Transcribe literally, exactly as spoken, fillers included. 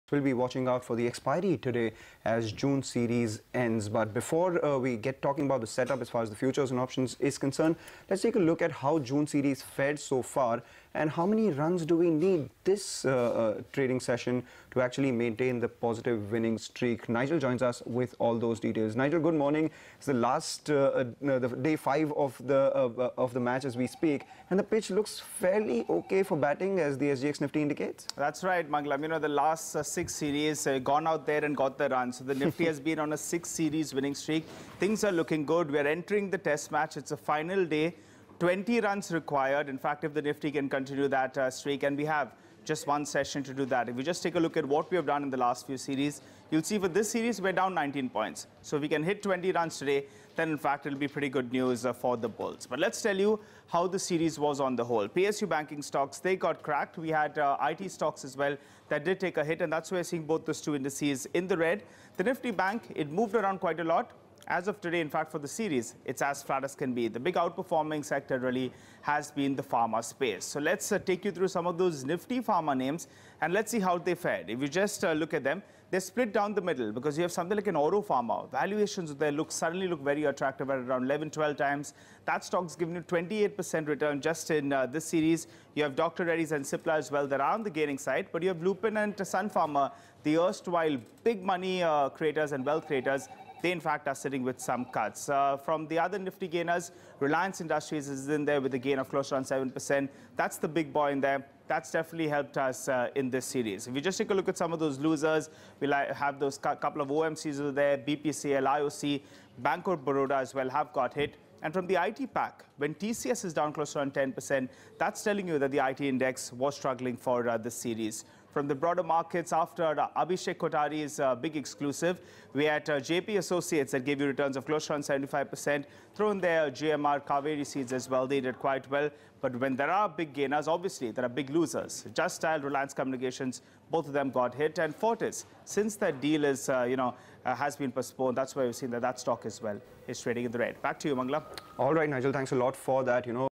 We'll be watching out for the expiry today as June series ends. But before uh, we get talking about the setup as far as the futures and options is concerned, let's take a look at how June series fared so far and how many runs do we need this uh, uh, trading session to actually maintain the positive winning streak. Nigel joins us with all those details. Nigel, good morning. It's the last uh, uh, the day five of the uh, of the match as we speak, and the pitch looks fairly okay for batting as the S G X Nifty indicates. That's right, Manglam. You know, the last uh, six series uh, gone out there and got the run. So the Nifty has been on a six series winning streak. Things are looking good. We're entering the test match. It's a final day. twenty runs required. In fact, if the Nifty can continue that uh, streak, and we have just one session to do that. If we just take a look at what we have done in the last few series, you'll see for this series, we're down nineteen points. So if we can hit twenty runs today, then in fact, it'll be pretty good news uh, for the Bulls. But let's tell you how the series was on the whole. P S U banking stocks, they got cracked. We had uh, I T stocks as well that did take a hit, and that's why we're seeing both those two indices in the red. The Nifty Bank, it moved around quite a lot. As of today, in fact, for the series, it's as flat as can be. The big outperforming sector really has been the pharma space. So let's uh, take you through some of those nifty pharma names and let's see how they fared. If you just uh, look at them, they're split down the middle because you have something like an Oro Pharma. Valuations there look suddenly look very attractive at around eleven, twelve times. That stock's given you twenty-eight percent return just in uh, this series. You have Doctor Reddy's and Cipla as well that are on the gaining side. But you have Lupin and Sun Pharma, the erstwhile big money uh, creators and wealth creators. They, in fact, are sitting with some cuts. Uh, from the other nifty gainers, Reliance Industries is in there with a gain of close to around seven percent. That's the big boy in there. That's definitely helped us uh, in this series. If you just take a look at some of those losers, we'll have those couple of O M Cs over there, B P C L, I O C, Bank of Baroda as well have got hit. And from the I T pack, when T C S is down close to around ten percent, that's telling you that the I T index was struggling for uh, this series. From the broader markets, after uh, Abhishek Kotari's uh, big exclusive, we had uh, J P Associates that gave you returns of close to around seventy-five percent. Throw in there G M R, Kaveri Seeds as well. They did quite well. But when there are big gainers, obviously, there are big losers. Just Dial, Reliance Communications, both of them got hit. And Fortis, since that deal is, uh, you know, uh, has been postponed, that's why we've seen that that stock as well is trading in the red. Back to you, Mangla. All right, Nigel, thanks a lot for that. You know.